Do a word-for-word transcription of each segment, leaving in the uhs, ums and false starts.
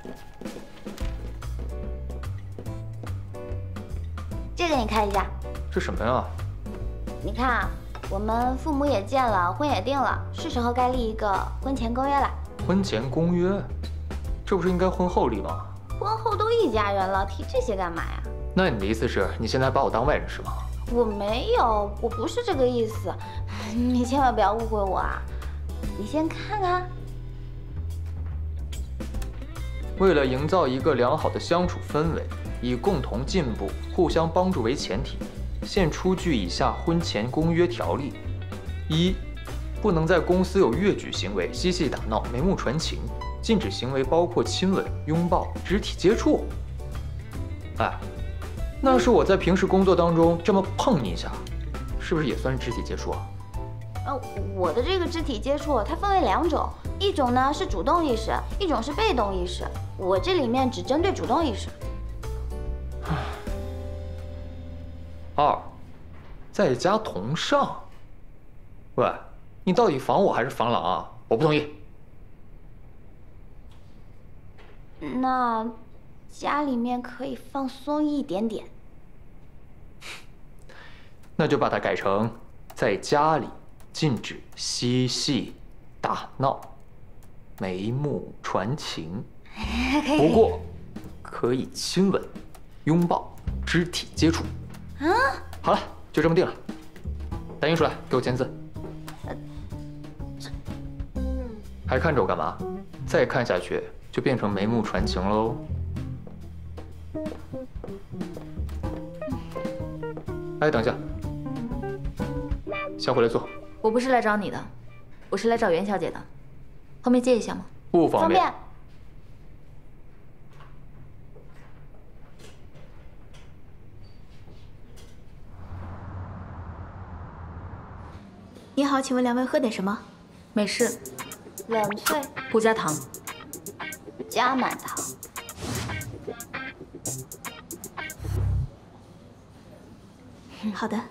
这个你看一下。 这什么呀？ 你看啊，我们父母也见了，婚也定了，是时候该立一个婚前公约了。 婚前公约？这不是应该婚后立吗？ 婚后都一家人了，提这些干嘛呀？ 那你的意思是你现在把我当外人是吗？ 我没有，我不是这个意思，你千万不要误会我啊！你先看看。 为了营造一个良好的相处氛围，以共同进步、互相帮助为前提，现出具以下婚前公约条例：一、不能在公司有越矩行为、嬉戏打闹、眉目传情，禁止行为包括亲吻、拥抱、肢体接触。哎，那是我在平时工作当中这么碰你一下，是不是也算是肢体接触啊？ 呃，我的这个肢体接触它分为两种，一种呢是主动意识，一种是被动意识。我这里面只针对主动意识。 二，在家同上。喂，你到底防我还是防狼啊？我不同意。 那家里面可以放松一点点。 那就把它改成在家里禁止嬉戏打闹、眉目传情。不过，可以亲吻、拥抱、肢体接触。 啊！ 好了，就这么定了。打印出来，给我签字。还看着我干嘛？再看下去就变成眉目传情喽。哎，等一下，先回来坐。 我不是来找你的，我是来找袁小姐的。后面接一下吗？ 不方便。 方便。 你好，请问两位喝点什么？ 美式， 冷萃， 不加糖， 加满糖。 好的。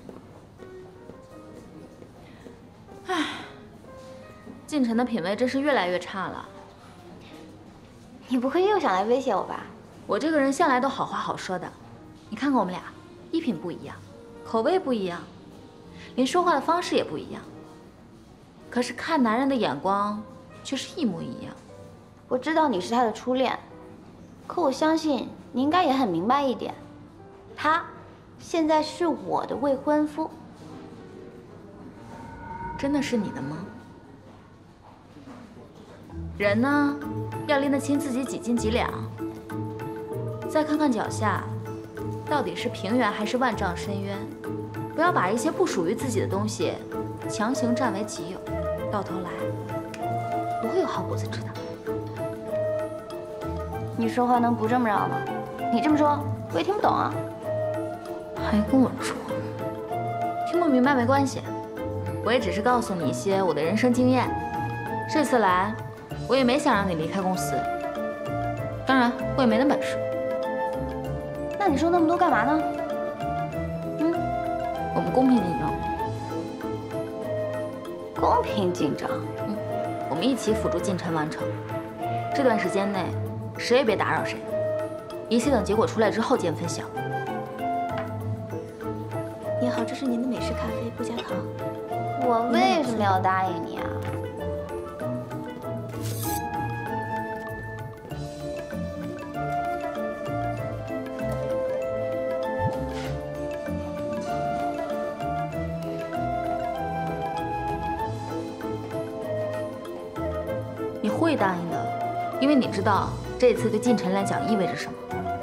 唉，晋晨的品味真是越来越差了。 你不会又想来威胁我吧？ 我这个人向来都好话好说的，你看看我们俩，衣品不一样，口味不一样，连说话的方式也不一样，可是看男人的眼光却是一模一样。 我知道你是他的初恋，可我相信你应该也很明白一点，他现在是我的未婚夫。 真的是你的吗？人呢，要拎得清自己几斤几两。再看看脚下，到底是平原还是万丈深渊？不要把一些不属于自己的东西强行占为己有，到头来不会有好果子吃的。 你说话能不这么绕吗？你这么说我也听不懂啊。 还跟我装，听不明白没关系，我也只是告诉你一些我的人生经验。这次来，我也没想让你离开公司，当然我也没那本事。 那你说那么多干嘛呢？ 嗯，我们公平竞争。 公平竞争。 嗯，我们一起辅助进程完成。这段时间内，谁也别打扰谁，一切等结果出来之后见分晓。 你好，这是您的美式咖啡，不加糖。 我为什么要答应你啊？ 你会答应的，因为你知道这次对晋晨来讲意味着什么。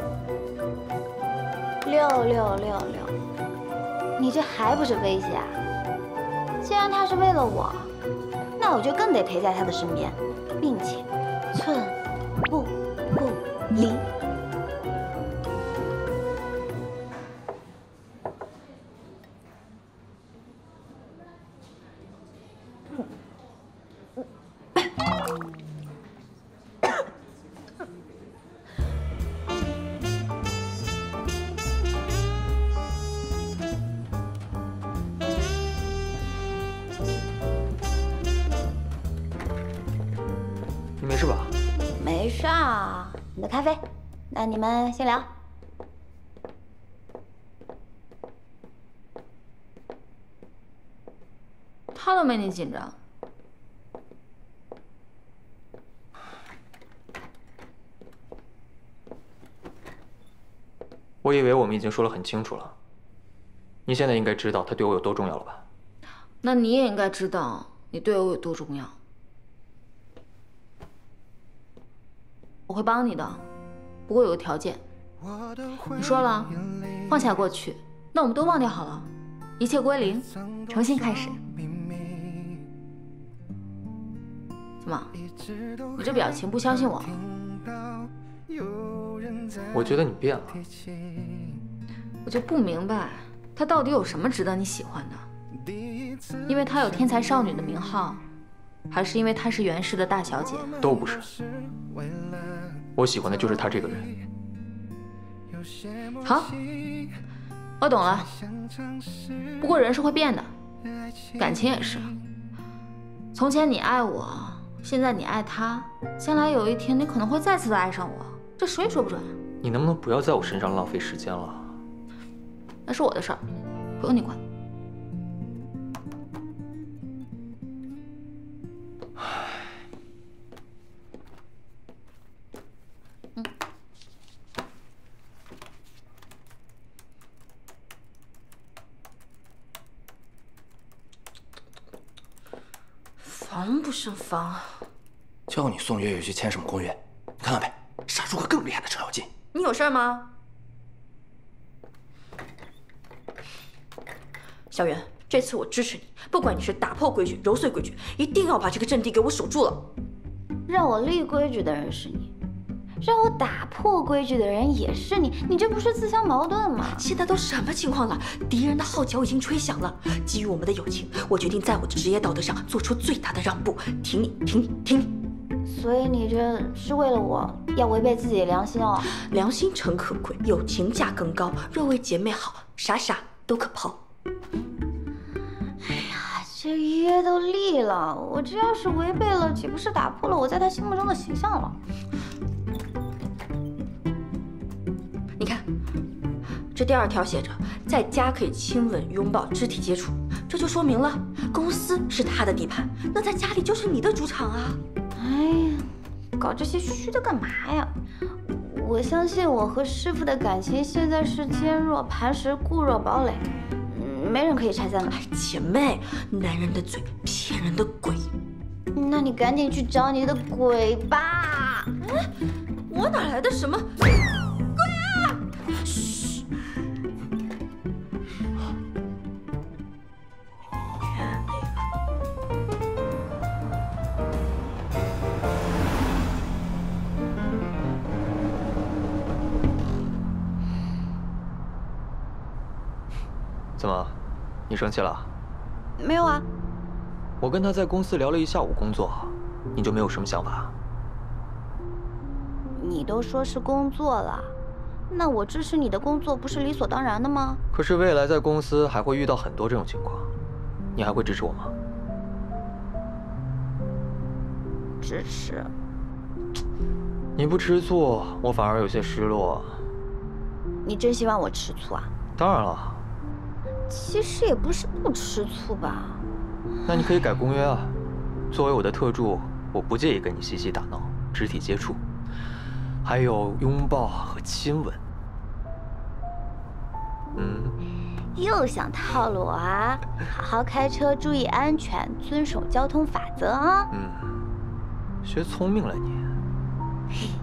六六六六，你这还不是威胁啊？既然他是为了我，那我就更得陪在他的身边，并且寸步不离。 没没事儿，你的咖啡。那你们先聊。 他都没你紧张。 我以为我们已经说得很清楚了，你现在应该知道他对我有多重要了吧？ 那你也应该知道你对我有多重要。我会帮你的，不过有个条件。你说了，放下过去，那我们都忘掉好了，一切归零，重新开始。怎么？你这表情不相信我？ 我觉得你变了。 我就不明白，他到底有什么值得你喜欢的？因为他有天才少女的名号，还是因为他是袁氏的大小姐？ 都不是。我喜欢的就是他这个人。 好，我懂了。不过人是会变的，感情也是。从前你爱我，现在你爱他，将来有一天你可能会再次的爱上我，这谁也说不准。 你能不能不要在我身上浪费时间了？ 那是我的事儿，不用你管。嗯。防不胜防。 叫你送月月去签什么公约？你看看呗，杀出个更厉害的程咬金。 你有事儿吗？ 小袁，这次我支持你，不管你是打破规矩、揉碎规矩，一定要把这个阵地给我守住了。 让我立规矩的人是你，让我打破规矩的人也是你，你这不是自相矛盾吗？ 现在都什么情况了？敌人的号角已经吹响了。基于我们的友情，我决定在我的职业道德上做出最大的让步，挺你，挺你，挺你。 所以你这是为了我，要违背自己的良心哦。 良心诚可贵，友情价更高。若为姐妹好，啥啥都可抛。 哎呀，这约都立了，我这要是违背了，岂不是打破了我在他心目中的形象了？ 你看，这第二条写着，在家可以亲吻、拥抱、肢体接触，这就说明了公司是他的地盘，那在家里就是你的主场啊。 哎呀，搞这些虚的干嘛呀？我相信我和师傅的感情现在是坚若磐石、固若堡垒，嗯，没人可以拆散的。 哎，姐妹，男人的嘴骗人的鬼。 那你赶紧去找你的鬼吧。 哎，我哪来的什么鬼啊？嘘。 怎么，你生气了？ 没有啊。 我跟他在公司聊了一下午工作，你就没有什么想法？ 你都说是工作了，那我支持你的工作不是理所当然的吗？ 可是未来在公司还会遇到很多这种情况，你还会支持我吗？ 支持。 你不吃醋，我反而有些失落。 你真希望我吃醋啊？ 当然了。 其实也不是不吃醋吧。 那你可以改公约啊。作为我的特助，我不介意跟你嬉戏打闹、肢体接触，还有拥抱和亲吻。嗯。 又想套路我啊？好好开车，注意安全，遵守交通法则啊。 嗯，学聪明了你。 嘿。